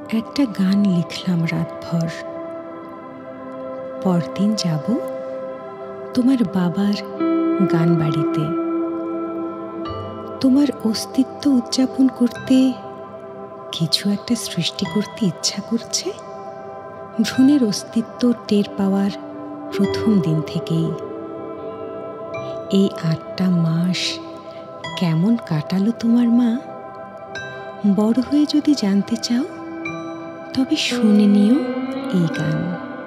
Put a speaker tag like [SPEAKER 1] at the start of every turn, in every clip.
[SPEAKER 1] একটা গান লিখলাম রাতভর। পরদিন যাব তোমার বাবার গান বাড়িতে। তোমার অস্তিত্ব উদযাপন করতে কিছু একটা সৃষ্টি করতে ইচ্ছা করছে। ভ্রূণের অস্তিত্ব টের পাওয়ার প্রথম দিন থেকেই। এই 8টা মাস কেমন কাটালো তোমার মা? বড় হয়ে যদি জানতে চাও তবে শুনে নিও এই গান।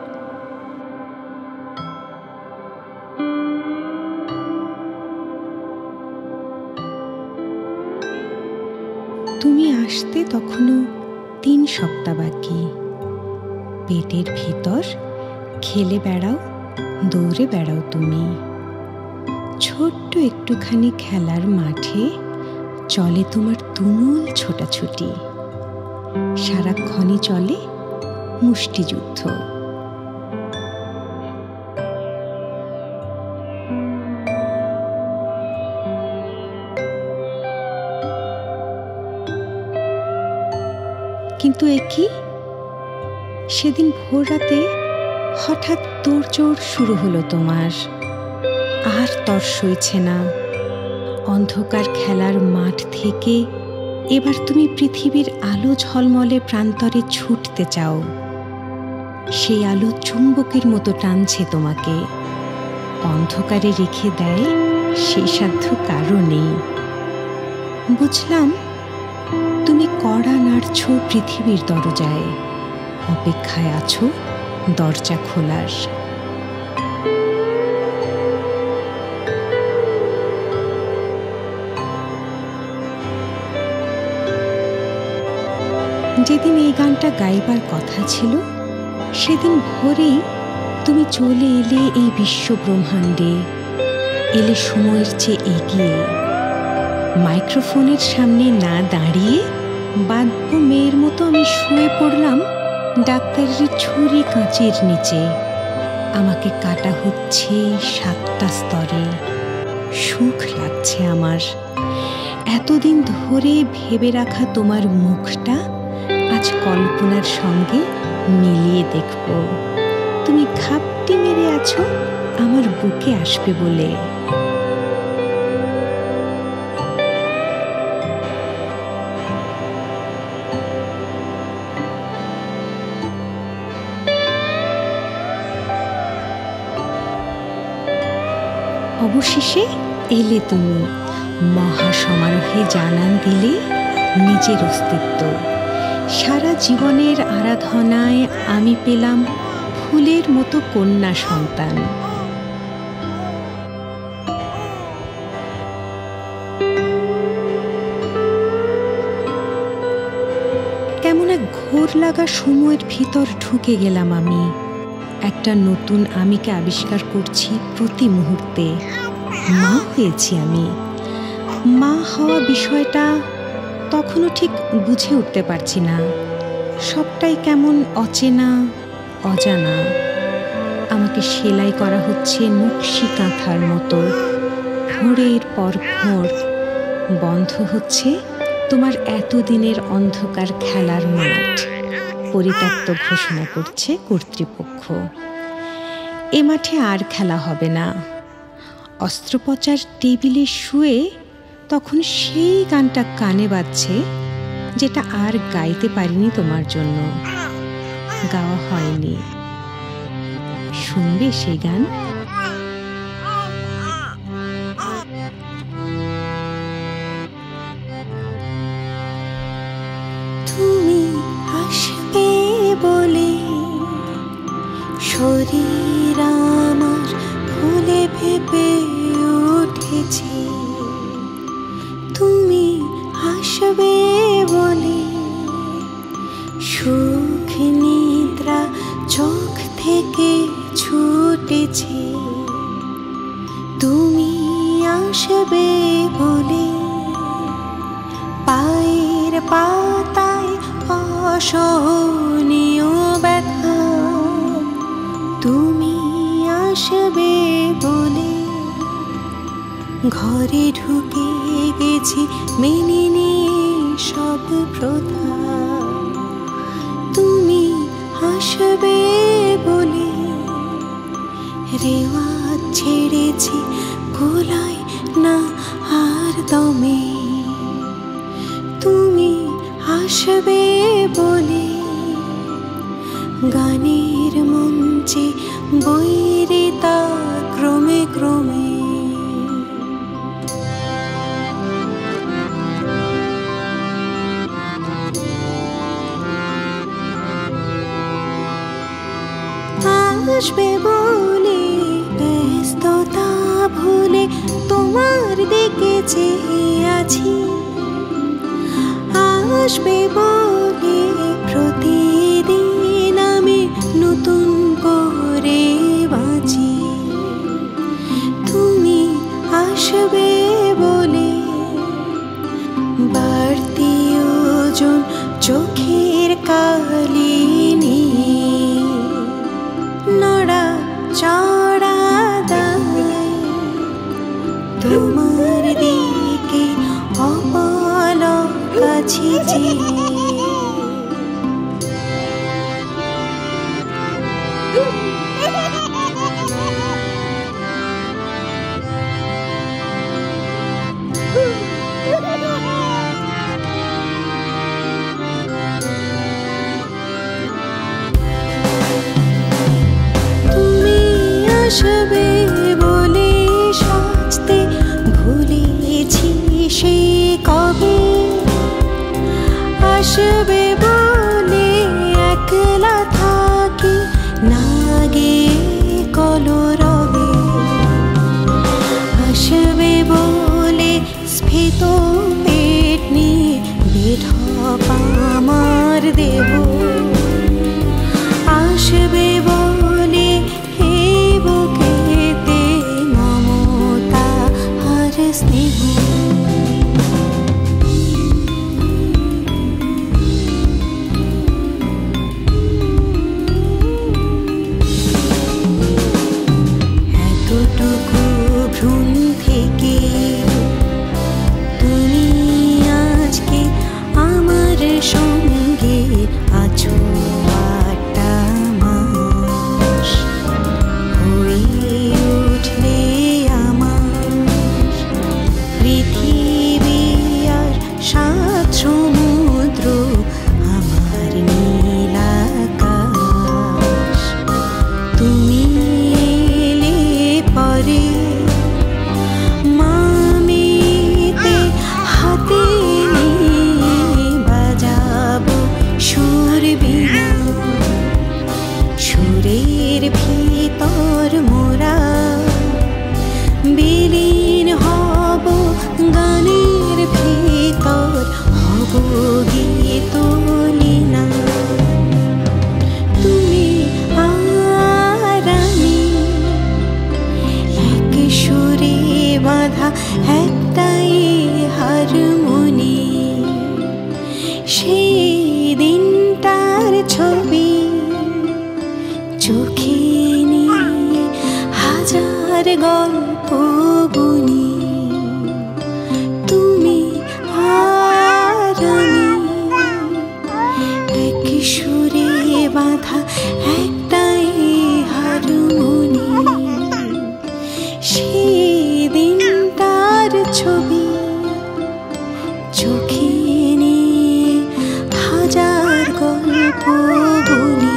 [SPEAKER 1] তুমি আসতে তখনও 3 সপ্তাহ বাকি। পেটের ভিতর খেলে বেড়াও, দৌড়ে বেড়াও তুমি। ছোট্ট একটুখানি খেলার মাঠে চলে তোমার তুমুল ছোটাছুটি। সারাক্ষণই চলে মুষ্টিযুদ্ধ। কিন্তু একই সেদিন ভোর রাতে হঠাৎ তোড়জোড় শুরু হলো তোমার। আর তর সইছে না। অন্ধকার খেলার মাঠ থেকে এবার তুমি পৃথিবীর আলো ঝলমলে প্রান্তরে ছুটতে চাও। সেই আলো চুম্বকের মতো টানছে তোমাকে। অন্ধকারে রেখে দেয় সেই সাধ্য কারো নেই। বুঝলাম তুমি কড়া নাড়ছ পৃথিবীর দরজায়। অপেক্ষায় আছো দরজা খোলার। যেদিন এই গানটা গাইবার কথা ছিল সেদিন ভোরেই তুমি চলে এলে এই বিশ্ব ব্রহ্মাণ্ডে। এলে সময়ের চেয়ে এগিয়ে। মাইক্রোফোনের সামনে না দাঁড়িয়ে বাধ্য মেয়ের মতো আমি শুয়ে পড়লাম ডাক্তারের ছুরি কাঁচের নিচে। আমাকে কাটা হচ্ছে 7টা স্তরে। সুখ লাগছে আমার। এতদিন ধরে ভেবে রাখা তোমার মুখটা আজ কল্পনার সঙ্গে মিলিয়ে দেখব। তুমি ঘাপটি মেরে আছো আমার বুকে আসবে বলে। অবশেষে এলে তুমি। মহাসমারোহে জানান দিলে নিজের অস্তিত্ব। সারা জীবনের আরাধনায় আমি পেলাম ফুলের মতো কন্যা সন্তান। কেমন এক ঘোর লাগা সময়ের ভিতর ঢুকে গেলাম আমি। একটা নতুন আমিকে আবিষ্কার করছি প্রতি মুহূর্তে। মা হয়েছি আমি। মা হওয়া বিষয়টা তখনও ঠিক বুঝে উঠতে পারছি না। সবটাই কেমন অচেনা, অজানা। আমাকে সেলাই করা হচ্ছে নকশি কাঁথার মতো। ভোরের পর ভোর বন্ধ হচ্ছে তোমার এতদিনের অন্ধকার খেলার মাঠ। পরিত্যক্ত ঘোষণা করছে কর্তৃপক্ষ। এ মাঠে আর খেলা হবে না। অস্ত্রোপচার টেবিলে শুয়ে তখন সেই গানটা কানে বাজছে যেটা আর গাইতে পারিনি তোমার জন্য। গাওয়া হয়নি। শুনবে সেই গান?
[SPEAKER 2] তুমি আসবে বলে শরীর আমার ফুলে ভেবে উঠেছে। তুমি আসবে বলে সুখ নিদ্রা চোখ থেকে ছুটেছে। তুমি আসবে বলে পায়ের পাতায় অসহনীয় ব্যথা। তুমি আসবে বলে ঘরে ঢুকে গেছি মেনে নিয়ে সব প্রথা। আসবে বলে রেওয়াজ ছেড়েছি গোলায় না আর দমে। তুমি আসবে বলে গানের মঞ্চে বৈরিতা ক্রমে ক্রমে। আসবে বলে ব্যস্ততা ভুলে তোমার দিকে চেয়ে আছি। আসবে বলে প্রতিদিন আমি নতুন করে বাঁচি। তুমি আসবে বলে বাড়তি ওজন চোখের কালি নড়া চড়া দায় তোমার দিকে অপলক আছি যে। আসবে বলে সাজতে ভুলেছি সে কবে। আসবে বলে একলা থাকি না গে কলরবে। আসবে বলে স্ফীত পেট নিয়ে বেঢপ আমার দেহ। আসবে বলে বুকেতে মমতা আর স্নেহ। এতটুকু ভ্রূণ থেকে তুমি আজকে আমার সঙ্গে আছো। সমুদ্র আমার নীল আকাশ তুমি এলে পরে মামিতে হাতে বাজাবো সুর বিনা। সুরের ভিতর মোরা বিলীন হব গানের ভিতর হব গীত লীনা। তুমি আর আমি এক সুরে বাঁধা একটাই হারমোনি। সেই দিনটার ছবি চোখে নিয়ে হাজার গল্প বুনি। তুমি আর আমি এক সুরে বাঁধা একটাই হারমোনি। সেই দিনটার ছবি চোখে নিয়ে হাজার গল্প বলি।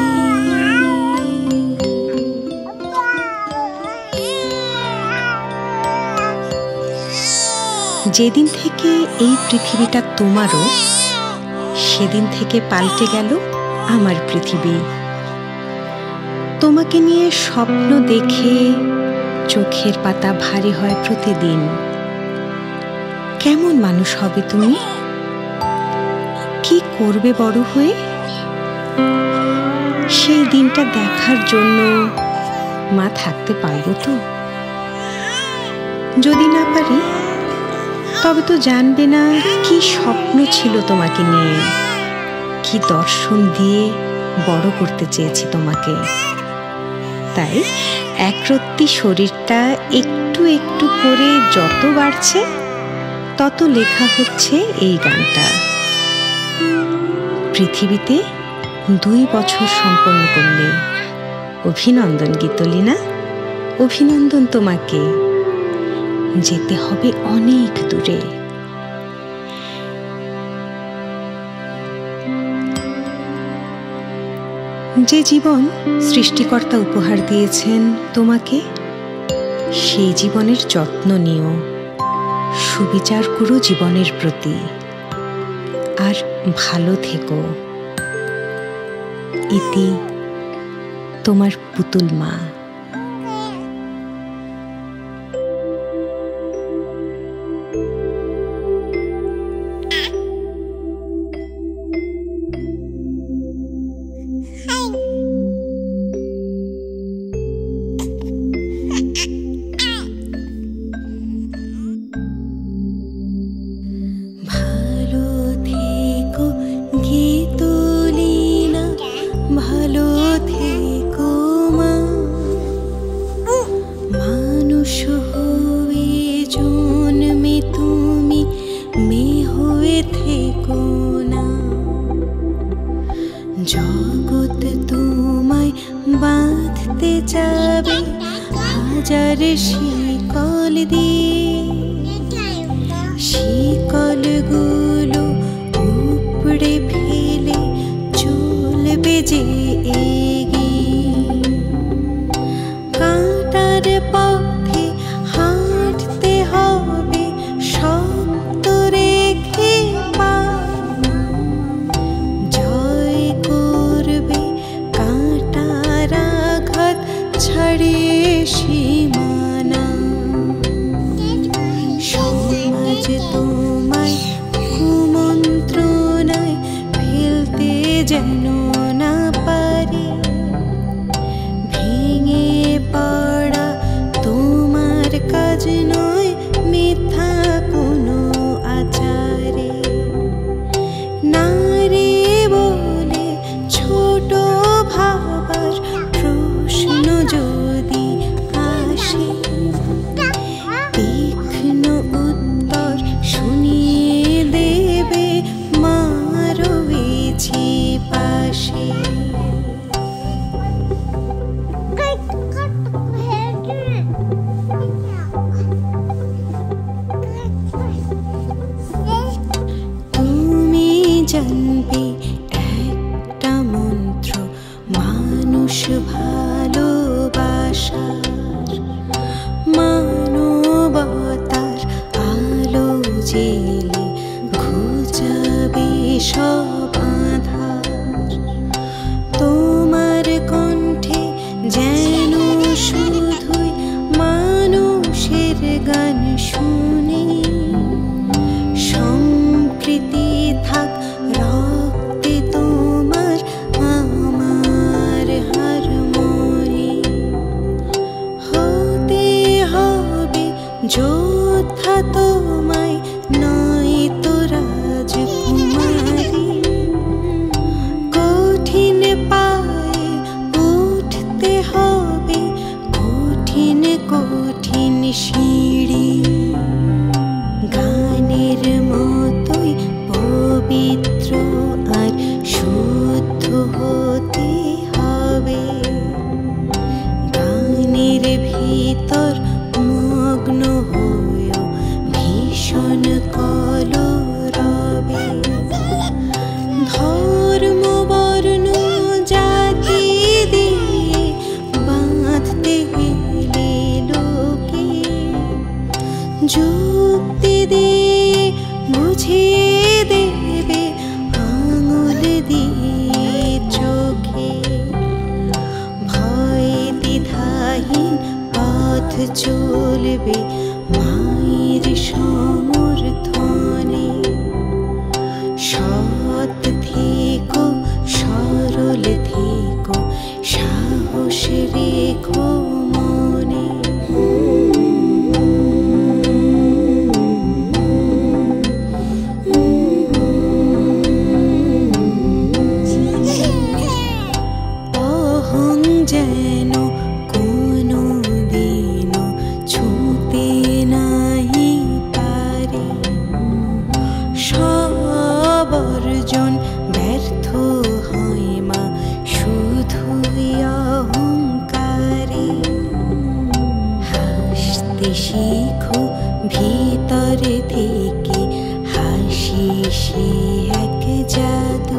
[SPEAKER 1] যেদিন থেকে এই পৃথিবীটা তোমারও, সেদিন থেকে পাল্টে গেল আমার পৃথিবী। তোমাকে নিয়ে স্বপ্ন দেখে চোখের পাতা ভারী হয় প্রতিদিন। কেমন মানুষ হবে তুমি? কি করবে বড় হয়ে? সেই দিনটা দেখার জন্য মা থাকতে পারবো তো? যদি না পারি তবে তো জানবে না কি স্বপ্ন ছিল তোমাকে নিয়ে, কি দর্শন দিয়ে বড় করতে চেয়েছি তোমাকে। তাই একরত্তি শরীরটা একটু একটু করে যত বাড়ছে তত লেখা হচ্ছে এই গানটা। পৃথিবীতে 2 বছর সম্পন্ন করলে। অভিনন্দন গীতলিনা, অভিনন্দন তোমাকে। যেতে হবে অনেক দূরে। যে জীবন সৃষ্টিকর্তা উপহার দিয়েছেন তোমাকে, সেই জীবনের যত্ন নিও, সুবিচার করো জীবনের প্রতি, আর ভালো থেকো। ইতি তোমার পুতুল মা।
[SPEAKER 2] জগৎ তোমায় বাঁধতে যাবে হাজার শিকল দিয়ে, শিকলগুলো উপড়ে ফেলে চলবে যে এগিয়ে। কাঁটার পথে হাঁটতে হবে শক্ত রেখে পা, জয় করবে কাঁটার আঘাত ছাড়িয়ে সীমানা। সমাজ তোমায় কুমন্ত্রণায় ফেলতে যেন না পারে, ভেঙে পড়া তোমার কাজ নয় মিথ্যা কোনো আচারে। নারী বলে ছোট ভাবার প্রশ্ন যদি আসে, তীক্ষ্ণ উত্তর শুনিয়ে দেবে মা রয়েছে পাশে। তুমি জানবে একটা মন্ত্র মানুষ ভালোবাসার, মানবতার আলো জেলে ঘুচাবে সব আঁধার। তোমার কণ্ঠে যেন শুধুই মানুষের গান শুনি, সম্প্রীতি থাক রক্তে তোমার আমার হারমোনি। হতে হবে যোদ্ধা তোমায় নয় তো রাজকুমারী, কঠিন পায়ে উঠতে হবে কঠিন কঠিন সিঁড়ি। গানের মতোই পবিত্র আর শুদ্ধ হতে হবে, গানের ভিতর মগ্ন হয়েও ভীষণ কলরবে। ধর্ম বর্ণ জাতি দিয়ে বাঁধতে গেলে লোকে, যুক্তি দিয়ে বুঝিয়ে দেবে আঙুল দিয়ে চোখে। ভয় দ্বিধাহীন পথ চলবে মায়ের সমর্থনে। সৎ থেকো, সরল থেকো, সাহস রেখো মনে। অহং যেন কোনো দিনও ছুঁতে ভেতর থেকে হাসি সে এক জাদু,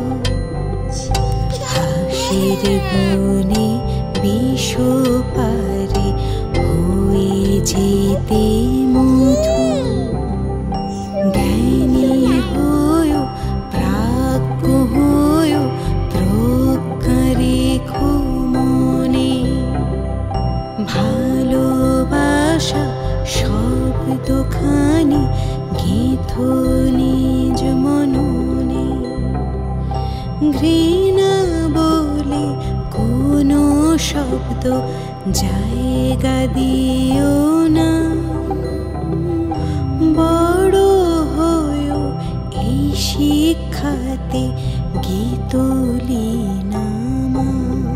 [SPEAKER 2] হাসির গুণে বিষ পারে হয়ে যেতে মধু। জ্ঞানী হয়ো প্রাজ্ঞ হয়ো প্রজ্ঞা রেখো মনে, ভালোবাসা শব্দখানি গেঁথো নিজ মননে। ঘৃণা বলে কোনো শব্দ জায়গা দিও না, বড় হয়ো এই শিক্ষাতে গীতলি নামা।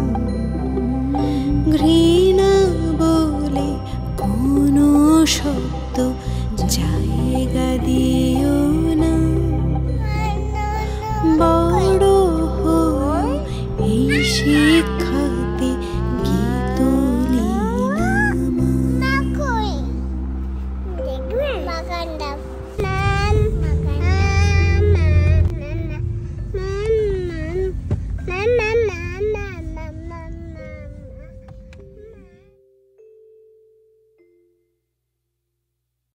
[SPEAKER 2] ঘৃণা বলে কোনো শব্দ জায়গা দিও না, বড় হয়ে এই শিক্ষাতে গীতলি নামা।